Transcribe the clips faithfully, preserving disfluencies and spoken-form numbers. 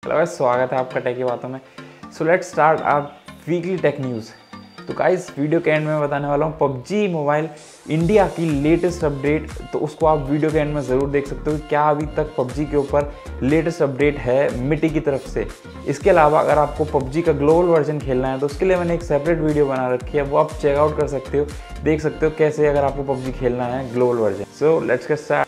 Hello guys, स्वागत है आपका टेक की बातों में। So let's start our weekly tech news. तो गाइस वीडियो के एंड में बताने वाला हूँ पबजी मोबाइल इंडिया की लेटेस्ट अपडेट। तो उसको आप वीडियो के एंड में ज़रूर देख सकते हो क्या अभी तक पबजी के ऊपर लेटेस्ट अपडेट है मिटी की तरफ से। इसके अलावा अगर आपको पबजी का ग्लोबल वर्जन खेलना है तो उसके लिए मैंने एक सेपरेट वीडियो बना रखी है, वो आप चेकआउट कर सकते हो, देख सकते हो कैसे अगर आपको पबजी खेलना है global version. So let's get start.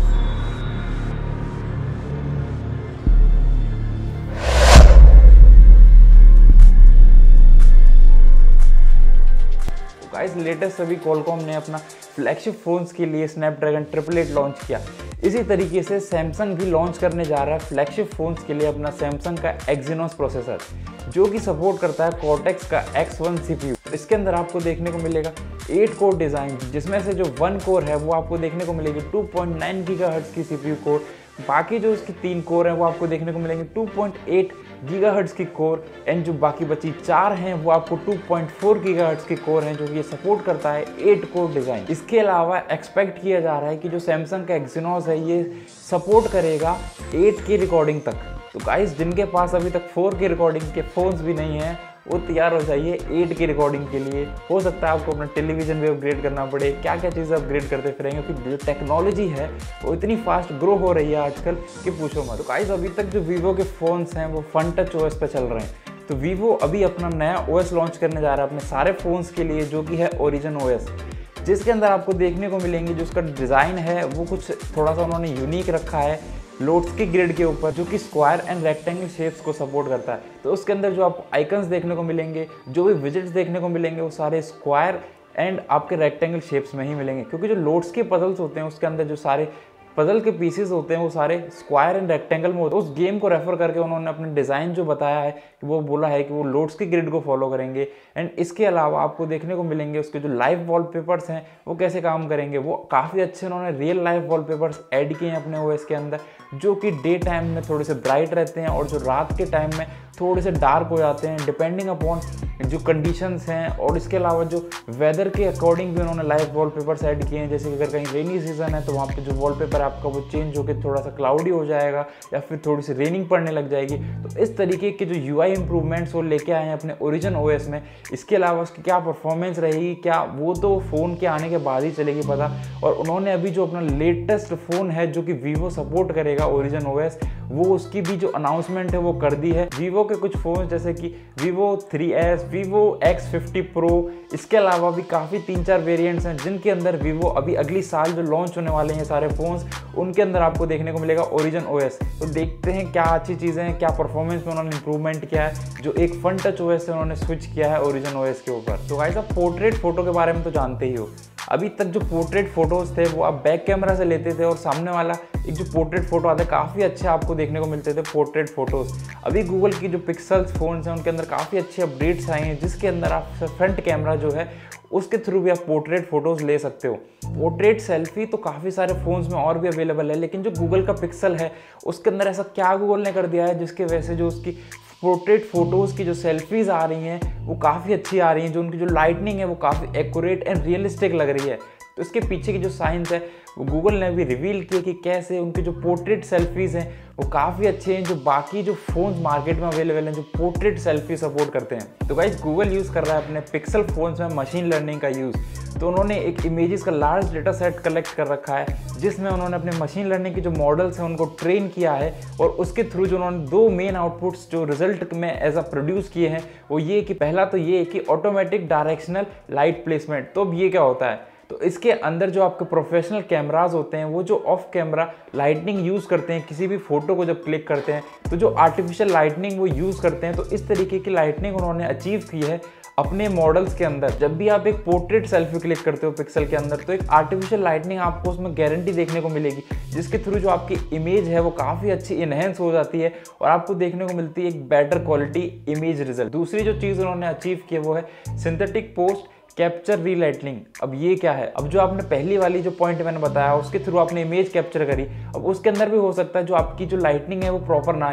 Guys latest अभी क्वालकॉम ने अपना फ्लैगशिप फोन्स के लिए स्नैपड्रैगन ट्रिपल एट लॉन्च किया। इसी तरीके से सैमसंग भी लॉन्च करने जा रहा है फ्लैगशिप फोन्स के लिए अपना सैमसंग का एक्जीनोस प्रोसेसर, जो कि सपोर्ट करता है कॉर्टेक्स का एक्स वन सीपीयू। इसके अंदर आपको देखने को मिलेगा एट कोर डिज़ाइन, जिसमें से जो वन कोर है वो आपको देखने को मिलेगी टू पॉइंट नाइन गीगाहर्ट्ज़ की सीपीयू कोर। बाकी जो इसकी तीन कोर हैं वो आपको देखने को मिलेंगे टू पॉइंट एट गीगाहर्ट्ज़ की कोर, एंड जो बाकी बची चार हैं वो आपको टू पॉइंट फोर गीगाहर्ट्ज़ की कोर हैं, जो कि ये सपोर्ट करता है एट कोर डिज़ाइन। इसके अलावा एक्सपेक्ट किया जा रहा है कि जो सैमसंग का एक्जीनोस है ये सपोर्ट करेगा एट की रिकॉर्डिंग तक। तो गाइस जिनके पास अभी तक फोर की रिकॉर्डिंग के फ़ोन्स भी नहीं हैं वो तैयार हो जाइए एट की रिकॉर्डिंग के लिए। हो सकता है आपको अपना टेलीविज़न भी अपग्रेड करना पड़े, क्या क्या चीज़ें अपग्रेड करते फिरेंगे, क्योंकि जो टेक्नोलॉजी है वो इतनी फास्ट ग्रो हो रही है आजकल कि पूछो मत। तो गाइस अभी तक जो वीवो के फ़ोन्स हैं वो फन टच ओएस पे चल रहे हैं। तो वीवो अभी अपना नया ओएस लॉन्च करने जा रहा है अपने सारे फ़ोन्स के लिए, जो कि है ओरिजिन ओएस, जिसके अंदर आपको देखने को मिलेंगे जो उसका डिज़ाइन है वो कुछ थोड़ा सा उन्होंने यूनिक रखा है लोड्स की ग्रिड के ऊपर, जो कि स्क्वायर एंड रेक्टेंगल शेप्स को सपोर्ट करता है। तो उसके अंदर जो आपको आइकन्स देखने को मिलेंगे, जो भी विजेट्स देखने को मिलेंगे, वो सारे स्क्वायर एंड आपके रेक्टेंगल शेप्स में ही मिलेंगे, क्योंकि जो लोड्स के पजल्स होते हैं उसके अंदर जो सारे पजल के पीसेस होते हैं वो सारे स्क्वायर एंड रेक्टेंगल में होते हैं। उस गेम को रेफर करके उन्होंने अपने डिज़ाइन जो बताया है कि वो बोला है कि वो लोड्स की ग्रिड को फॉलो करेंगे। एंड इसके अलावा आपको देखने को मिलेंगे उसके जो लाइव वॉलपेपर्स हैं वो कैसे काम करेंगे। वो काफ़ी अच्छे उन्होंने रियल लाइफ वॉलपेपर्स ऐड किए हैं अपने ओएस के अंदर, जो कि डे टाइम में थोड़े से ब्राइट रहते हैं और जो रात के टाइम में थोड़े से डार्क हो जाते हैं, डिपेंडिंग अपॉन जो कंडीशंस हैं। और इसके अलावा जो वेदर के अकॉर्डिंग भी उन्होंने लाइव वॉलपेपर्स ऐड किए हैं, जैसे कि अगर कहीं रेनी सीजन है तो वहाँ पे जो वॉलपेपर है आपका वो चेंज होकर थोड़ा सा क्लाउडी हो जाएगा या फिर थोड़ी सी रेनिंग पड़ने लग जाएगी। तो इस तरीके के जो यूआई इंप्रूवमेंट्स वो लेके आए हैं अपने ओरिजिन ओएस में। इसके अलावा उसकी क्या परफॉर्मेंस रहेगी क्या, वो तो फ़ोन के आने के बाद ही चलेगी पता। और उन्होंने अभी जो अपना लेटेस्ट फ़ोन है जो कि वीवो सपोर्ट करेगा ओरिजिन ओएस, वो उसकी भी जो अनाउंसमेंट है वो कर दी है। वीवो के कुछ फ़ोन जैसे कि Vivo three S, Vivo X fifty pro, इसके अलावा भी काफ़ी तीन चार वेरिएंट्स हैं जिनके अंदर वीवो अभी अगली साल जो लॉन्च होने वाले हैं सारे फ़ोन्स, उनके अंदर आपको देखने को मिलेगा ओरिजिन ओएस। तो देखते हैं क्या अच्छी चीज़ें हैं, क्या परफॉर्मेंस में उन्होंने इंप्रूवमेंट किया है, जो एक फन टच ओएस से उन्होंने स्विच किया है ओरिजिन ओएस के ऊपर। तो गाइस आप पोर्ट्रेट फ़ोटो के बारे में तो जानते ही हो। अभी तक जो पोर्ट्रेट फ़ोटोज़ थे वो आप बैक कैमरा से लेते थे और सामने वाला एक जो पोर्ट्रेट फ़ोटो आता है काफ़ी अच्छे आपको देखने को मिलते थे पोर्ट्रेट फ़ोटोज़। अभी गूगल की जो पिक्सल्स फ़ोन्स हैं उनके अंदर काफ़ी अच्छे अपडेट्स आए हैं, जिसके अंदर आप फ्रंट कैमरा जो है उसके थ्रू भी आप पोर्ट्रेट फ़ोटोज़ ले सकते हो। पोर्ट्रेट सेल्फी तो काफ़ी सारे फ़ोन्स में और भी अवेलेबल है, लेकिन जो गूगल का पिक्सल है उसके अंदर ऐसा क्या गूगल ने कर दिया है जिसके वजह से जो उसकी पोर्ट्रेट फ़ोटोज़ की जो सेल्फीज़ आ रही हैं वो काफ़ी अच्छी आ रही हैं, जो उनकी जो लाइटनिंग है वो काफ़ी एक्यूरेट एंड रियलिस्टिक लग रही है। तो इसके पीछे की जो साइंस है वो गूगल ने भी रिवील किया कि कैसे उनके जो पोर्ट्रेट सेल्फीज़ हैं वो काफ़ी अच्छे हैं, जो बाकी जो फ़ोन्स मार्केट में अवेलेबल हैं जो पोर्ट्रेट सेल्फी सपोर्ट करते हैं। तो गाइस गूगल यूज़ कर रहा है अपने पिक्सल फ़ोन्स में मशीन लर्निंग का यूज़। तो उन्होंने एक इमेजेस का लार्ज डेटा सेट कलेक्ट कर रखा है, जिसमें उन्होंने अपने मशीन लर्निंग के जो मॉडल्स हैं उनको ट्रेन किया है, और उसके थ्रू जो उन्होंने दो मेन आउटपुट्स जो रिजल्ट में एज अ प्रोड्यूस किए हैं वो ये कि पहला तो ये कि ऑटोमेटिक डायरेक्शनल लाइट प्लेसमेंट। तो अब ये क्या होता है, तो इसके अंदर जो आपके प्रोफेशनल कैमरास होते हैं वो जो ऑफ कैमरा लाइटनिंग यूज़ करते हैं किसी भी फोटो को जब क्लिक करते हैं, तो जो आर्टिफिशियल लाइटनिंग वो यूज़ करते हैं। तो इस तरीके की लाइटनिंग उन्होंने अचीव की है अपने मॉडल्स के अंदर। जब भी आप एक पोर्ट्रेट सेल्फी क्लिक करते हो पिक्सल के अंदर, तो एक आर्टिफिशियल लाइटनिंग आपको उसमें गारंटी देखने को मिलेगी, जिसके थ्रू जो आपकी इमेज है वो काफ़ी अच्छी इन्हेंस हो जाती है और आपको देखने को मिलती है एक बेटर क्वालिटी इमेज रिजल्ट। दूसरी जो चीज़ उन्होंने अचीव की है वो है सिंथेटिक पोस्ट कैप्चर रीलाइटनिंग। अब ये क्या है, अब जो आपने पहली वाली जो पॉइंट मैंने बताया उसके थ्रू आपने इमेज कैप्चर करी, अब उसके अंदर भी हो सकता है जो आपकी जो लाइटनिंग है वो प्रॉपर ना ही हो,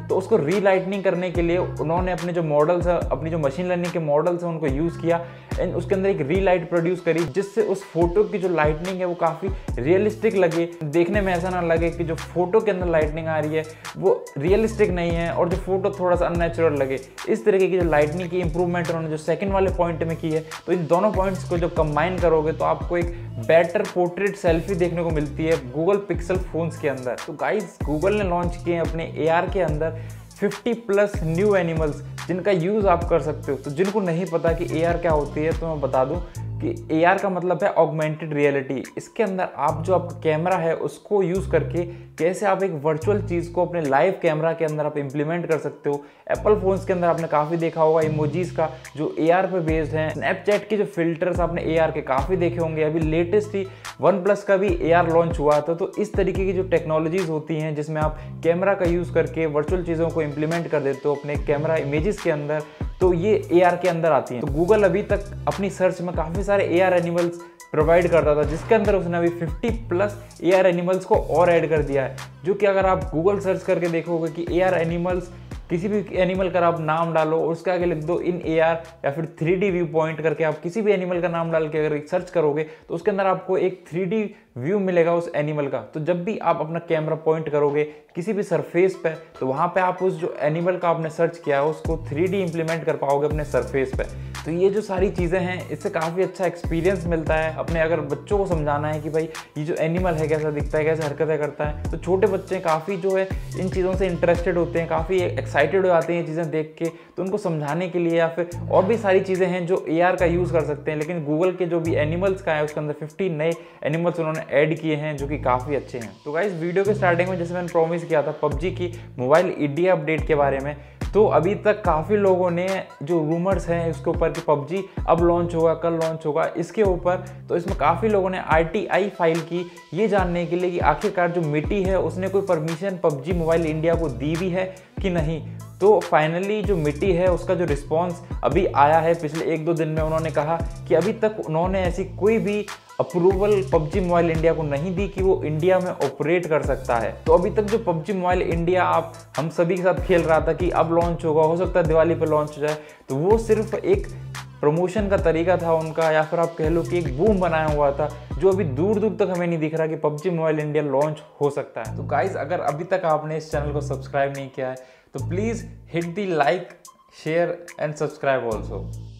तो उसको रीलाइटनिंग करने के लिए उन्होंने अपने जो मॉडल्स है, अपनी जो मशीन लर्निंग के मॉडल्स हैं उनको यूज़ किया एंड उसके अंदर एक रीलाइट प्रोड्यूस करी, जिससे उस फोटो की जो लाइटनिंग है वो काफ़ी रियलिस्टिक लगे, देखने में ऐसा ना लगे कि जो फोटो के अंदर लाइटनिंग आ रही है वो रियलिस्टिक नहीं है और जो फोटो थोड़ा सा अननेचुरल लगे। इस तरीके की जो लाइटनिंग की इंप्रूवमेंट उन्होंने जो सेकंड वाले पॉइंट में की है, तो इन दोनों पॉइंट्स को जब कंबाइन करोगे तो आपको एक बेटर पोर्ट्रेट सेल्फी देखने को मिलती है गूगल पिक्सल फोन्स के अंदर। तो गाइस, गूगल ने लॉन्च किए हैं अपने ए आर के अंदर फिफ्टी प्लस न्यू एनिमल्स जिनका यूज़ आप कर सकते हो। तो जिनको नहीं पता कि ए आर क्या होती है तो मैं बता दूं कि ए आर का मतलब है ऑगमेंटेड रियलिटी। इसके अंदर आप जो आपका कैमरा है उसको यूज़ करके कैसे आप एक वर्चुअल चीज़ को अपने लाइव कैमरा के अंदर आप इम्प्लीमेंट कर सकते हो। एप्पल फोन्स के अंदर आपने काफ़ी देखा होगा इमोजीज का जो ए आर पे बेस्ड हैं। स्नैपचैट के जो फिल्टर्स आपने ए आर के काफ़ी देखे होंगे। अभी लेटेस्ट ही वन प्लस का भी ए आर लॉन्च हुआ था। तो इस तरीके की जो टेक्नोलॉजीज होती हैं जिसमें आप कैमरा का यूज़ करके वर्चुअल चीज़ों को इम्प्लीमेंट कर देते हो अपने कैमरा इमेजेस के अंदर, तो ये ए आर के अंदर आती हैं। तो गूगल अभी तक अपनी सर्च में काफ़ी सारे ए आर एनिमल्स प्रोवाइड करता था, जिसके अंदर उसने अभी fifty plus A R animals को और ऐड कर दिया है, जो कि अगर आप गूगल सर्च करके देखोगे कि ए आर एनिमल्स, किसी भी एनिमल का आप नाम डालो और उसके आगे लिख दो इन ए आर या फिर थ्री डी व्यू पॉइंट करके आप किसी भी एनिमल का नाम डाल के अगर सर्च करोगे तो उसके अंदर आपको एक थ्री डी व्यू मिलेगा उस एनिमल का। तो जब भी आप अपना कैमरा पॉइंट करोगे किसी भी सरफेस पे, तो वहाँ पे आप उस जो एनिमल का आपने सर्च किया है उसको थ्री डी इम्प्लीमेंट कर पाओगे अपने सरफेस पे। तो ये जो सारी चीज़ें हैं इससे काफ़ी अच्छा एक्सपीरियंस मिलता है। अपने अगर बच्चों को समझाना है कि भाई ये जो एनिमल है कैसा दिखता है, कैसे हरकतें करता है, तो छोटे बच्चे काफ़ी जो है इन चीज़ों से इंटरेस्टेड होते हैं, काफ़ी एक्साइटेड हो जाते हैं ये चीज़ें देख के। तो उनको समझाने के लिए या फिर और भी सारी चीज़ें हैं जो ए आर का यूज़ कर सकते हैं। लेकिन गूगल के जो भी एनिमल्स का है उसके अंदर फिफ्टी नए एनिमल्स उन्होंने ऐड किए हैं जो कि काफ़ी अच्छे हैं। तो गाइस, वीडियो के स्टार्टिंग में जैसे मैंने प्रॉमिस किया था पबजी की मोबाइल इंडिया अपडेट के बारे में, तो अभी तक काफ़ी लोगों ने जो रूमर्स हैं इसके ऊपर कि पबजी अब लॉन्च होगा, कल लॉन्च होगा, इसके ऊपर, तो इसमें काफ़ी लोगों ने आर टी आई फाइल की ये जानने के लिए कि आखिरकार जो मिट्टी है उसने कोई परमिशन पबजी मोबाइल इंडिया को दी भी है कि नहीं। तो फाइनली जो मिट्टी है उसका जो रिस्पॉन्स अभी आया है पिछले एक दो दिन में, उन्होंने कहा कि अभी तक उन्होंने ऐसी कोई भी अप्रूवल पबजी मोबाइल इंडिया को नहीं दी कि वो इंडिया में ऑपरेट कर सकता है। तो अभी तक जो पबजी मोबाइल इंडिया आप हम सभी के साथ खेल रहा था कि अब लॉन्च होगा, हो सकता है दिवाली पे लॉन्च हो जाए, तो वो सिर्फ एक प्रमोशन का तरीका था उनका, या फिर आप कह लो कि एक बूम बनाया हुआ था जो अभी दूर दूर तक हमें नहीं दिख रहा कि पबजी मोबाइल इंडिया लॉन्च हो सकता है। तो गाइज, अगर अभी तक आपने इस चैनल को सब्सक्राइब नहीं किया है तो please hit the like, share and subscribe also.